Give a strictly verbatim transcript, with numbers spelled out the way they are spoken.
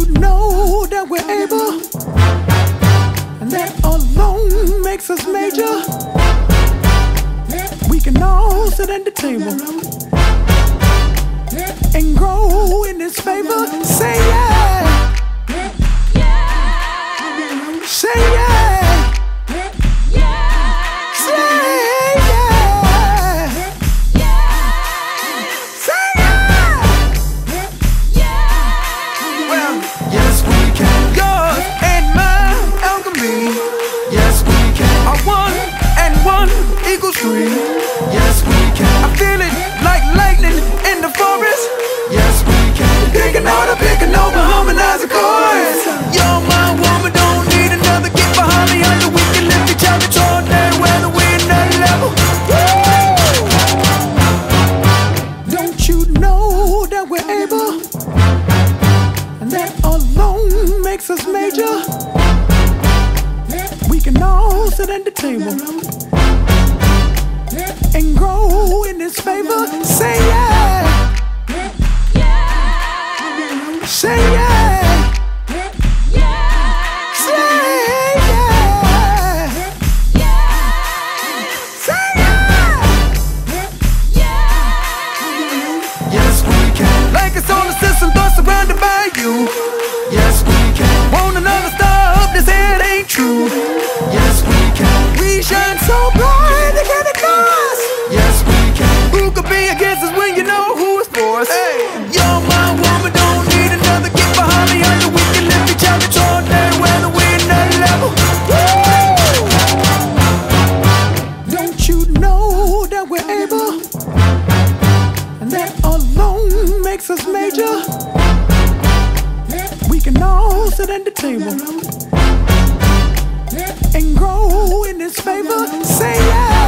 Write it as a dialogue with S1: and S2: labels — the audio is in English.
S1: know that we're able, and that alone makes us major. We can all sit at the table and grow in His favor. Say yeah, say yeah, say yeah, say yeah. Well, yes we can. Yours and mine alchemy. Yes we can. Our one and one equals three. Yes we can. I feel it like lightning in the forest. Yes we can. Picking out a picking over harmonizing chords. You're my woman, don't need another. Get behind me under. We can lift each other extraordinary weather. We're in that level. Woo! Don't you know that we're able, and that alone makes us major. We can all sit at the table and grow in His favor. Say yeah, say yeah, say yeah, say yeah. Yes we can. Like a solar system, but surrounded by you. Yes we can. Want another star up this head ain't true. Yes we can. We shine so bright they get it cause. Yes we can. Who could be against us when you know who is for us? Hey, you're my woman, don't need another. Get behind me under. We can lift each other extraordinary weather. We're in that level. Woo! Don't you know that we're able, and that alone makes us major. We can all sit at the table and grow in His favor. Say yeah.